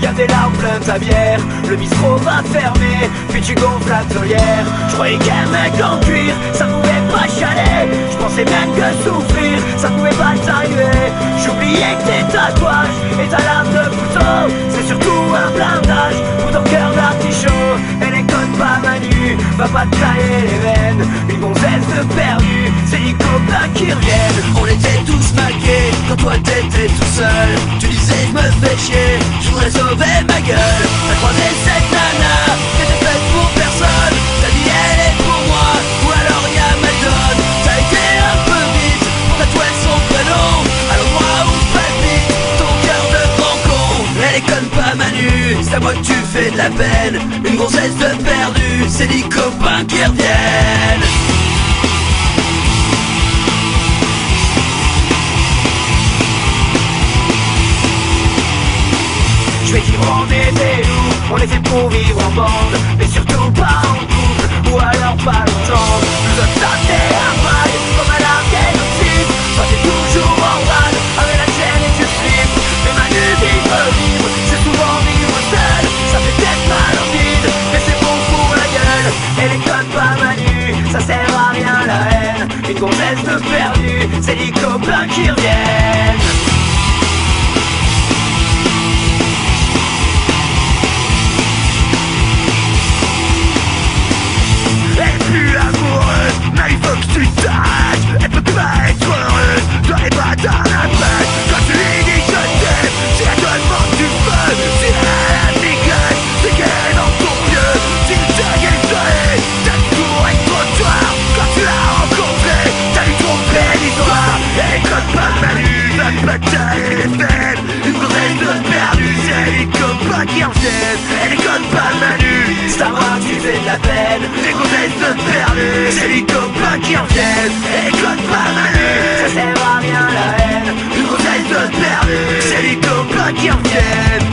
Y'a des larmes plein ta bière, le bistrot va fermer, puis tu gonfles la tolière. Je croyais qu'un mec en cuir, ça pouvait pas chaler. Je pensais même que souffrir, ça pouvait pas t'arriver. J'oubliais que tes tatouages et ta lame de couteau, c'est surtout un blindage pour ton cœur d'artichaut. Et les codes pas Manu, va pas te tailler les veines. Une gonzesse de perdu, c'est les copains qui reviennent. On était tous maqués quand toi t'étais tout seul. Tu disais je me fais chier, je voudrais sauver ma gueule. T'as croisé cette nana qui était faite pour personne. T'as dit elle est pour moi, ou alors y'a ma donne. T'as été un peu vite pour tatouer son prénom à l'endroit où palpite ton cœur de grand con. Elle est conne pas Manu, c'est à moi que tu fais de la peine. Une grossesse de perdu, c'est les copains qui reviennent. Je vais dire on était où, on était pour vivre en bande, mais surtout pas en couple, ou alors pas longtemps. Nous autres ça c'est un bail, comme à l'archénocide. Toi t'es toujours en rade, avec la chaîne et tu flippes. Mais Manu vivre libre, c'est souvent vivre seul. Ça fait peut-être mal au vide, mais c'est bon pour la gueule. Et les codes pas Manu, ça sert à rien la haine. Une gonzesse de perdu, c'est les copains qui reviennent. Mais il faut que tu t'arrêtes. Elle peut pas être heureuse, toi et pas dans la fête. Quand tu lui dis je t'aime, si elle te demande du feu, si elle a la dégueule, c'est qu'elle est dans ton pieu. Si tu t'es isolé, t'as toujours être trop tard. Quand tu l'as rencontré, t'as lui trompé l'histoire. Elle est comme pas Manu, va pas tailler les veines. Une grossesse de perdu, c'est les copains qui reviennent. Elle est comme pas Manu, c'est à moi que tu fais de la peine. Les grossesses de perdu, c'est les copains qui reviennent. Et code pas Manu, ça sert à rien la haine. une grossesse de perdu, c'est les copains qui reviennent.